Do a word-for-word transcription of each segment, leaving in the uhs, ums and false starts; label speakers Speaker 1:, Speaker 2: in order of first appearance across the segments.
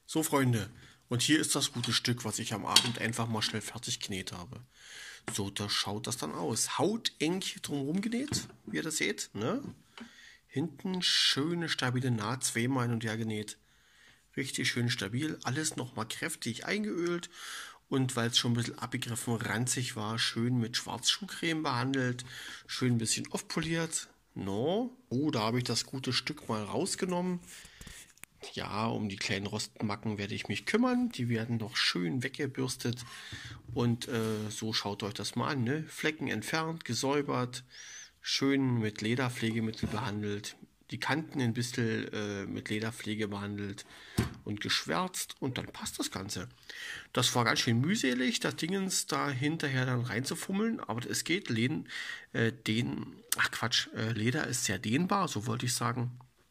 Speaker 1: So, Freunde, und hier ist das gute Stück, was ich am Abend einfach mal schnell fertig genäht habe. So, da schaut das dann aus. Hauteng drumherum genäht, wie ihr das seht, ne? Hinten schöne stabile Naht, zweimal hin und her genäht. Richtig schön stabil, alles nochmal kräftig eingeölt und weil es schon ein bisschen abgegriffen ranzig war, schön mit Schwarzschuhcreme behandelt, schön ein bisschen aufpoliert. No, oh, da habe ich das gute Stück mal rausgenommen. Ja, um die kleinen Rostmacken werde ich mich kümmern. Die werden noch schön weggebürstet. Und äh, so schaut euch das mal an. Ne? Flecken entfernt, gesäubert, schön mit Lederpflegemittel behandelt. Die Kanten ein bisschen äh, mit Lederpflege behandelt und geschwärzt und dann passt das Ganze. Das war ganz schön mühselig, das Dingens da hinterher dann reinzufummeln, aber es geht. Leden, äh, den, ach Quatsch, äh, Leder ist sehr dehnbar, so wollte ich sagen.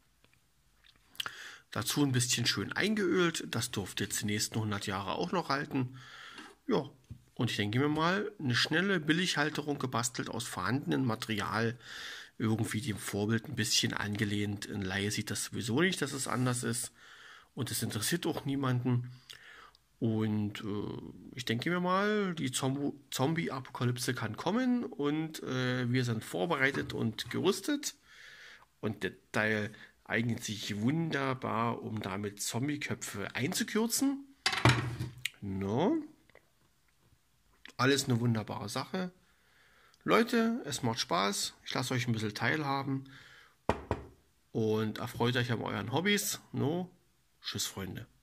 Speaker 1: Dazu ein bisschen schön eingeölt. Das durfte jetzt die nächsten hundert Jahre auch noch halten. Ja, und ich denke mir mal, eine schnelle Billighalterung gebastelt aus vorhandenem Material. Irgendwie dem Vorbild ein bisschen angelehnt. Ein Laie sieht das sowieso nicht, dass es anders ist. Und es interessiert auch niemanden. Und äh, ich denke mir mal, die Zombo- Zombie-Apokalypse kann kommen und äh, wir sind vorbereitet und gerüstet. Und der Teil eignet sich wunderbar, um damit Zombie-Köpfe einzukürzen. No, alles eine wunderbare Sache. Leute, es macht Spaß. Ich lasse euch ein bisschen teilhaben und erfreut euch an euren Hobbys. No, tschüss, Freunde.